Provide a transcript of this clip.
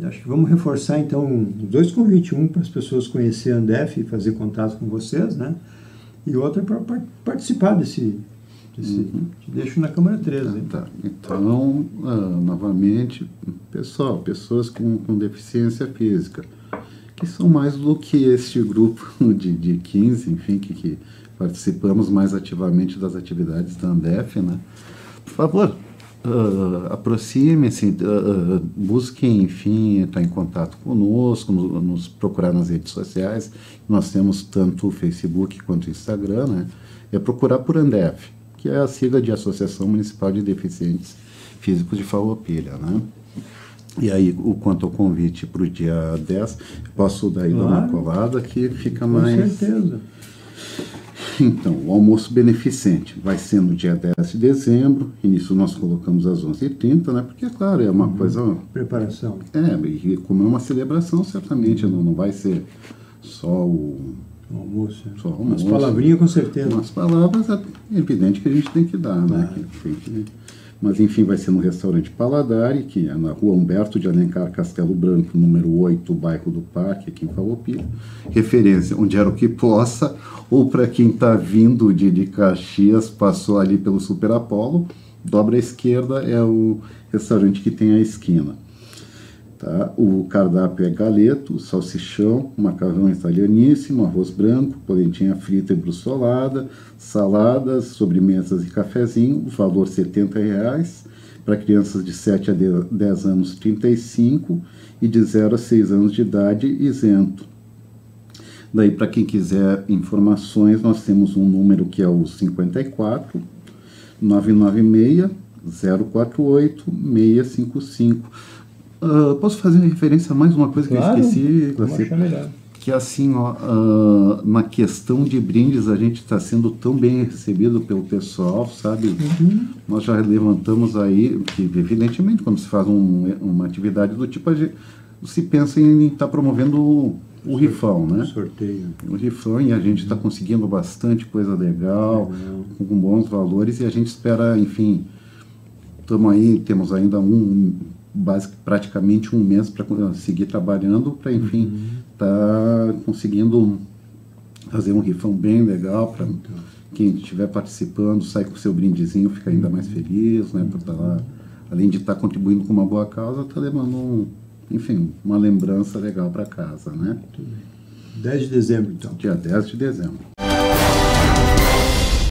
acho que vamos reforçar então os dois convites, um para as pessoas conhecerem a Andef e fazer contato com vocês, né? E outro para participar desse te deixo na Câmara 13. Tá. Então, novamente, pessoas com deficiência física, que são mais do que este grupo de 15, enfim, que participamos mais ativamente das atividades da Andef, né? Por favor, aproxime-se, busquem, enfim, estar em contato conosco, nos procurar nas redes sociais. Nós temos tanto o Facebook quanto o Instagram, né? É procurar por Andef, que é a sigla de Associação Municipal de Deficientes Físicos de Farroupilha, né? E aí, quanto ao convite para o dia 10, posso dar uma colada que fica mais... Com certeza. Então, o almoço beneficente vai ser no dia 10 de dezembro, início nós colocamos às 11h30, né? Porque, claro, é uma coisa... Preparação. E como é uma celebração, certamente não vai ser só o almoço. Só o almoço. Umas palavrinhas, com certeza. Umas palavras, é evidente que a gente tem que dar, né? Mas, enfim, vai ser no restaurante Paladari, que é na rua Humberto de Alencar, Castelo Branco, número 8, bairro do Parque, aqui em Farroupilha. Referência, onde era o que possa, ou para quem está vindo de Caxias, passou ali pelo Super Apollo, dobra à esquerda, é o restaurante que tem a esquina. Tá? O cardápio é galeto, salsichão, macarrão italianíssimo, arroz branco, polentinha frita e brussolada, saladas, sobremesas e cafezinho, o valor R$ 70, para crianças de 7 a 10 anos R$ 35 e de 0 a 6 anos de idade isento. Daí, para quem quiser informações, nós temos um número que é o 54 996 048 655. Posso fazer referência a mais uma coisa que eu esqueci? Vamos achar melhor. Que assim, na questão de brindes, a gente está sendo tão bem recebido pelo pessoal, sabe? Nós já levantamos aí, que evidentemente, quando se faz uma atividade do tipo, se pensa em estar promovendo o rifão, né? Sorteio. O rifão, e a gente está conseguindo bastante coisa legal, com bons valores, e a gente espera, enfim, temos ainda praticamente um mês para seguir trabalhando, para, enfim, tá conseguindo fazer um rifão bem legal, para quem estiver participando, sair com o seu brindezinho, fica ainda mais feliz, né? Por estar lá, além de estar contribuindo com uma boa causa, está levando, enfim, uma lembrança legal para casa, né? 10 de dezembro, então. Dia 10 de dezembro.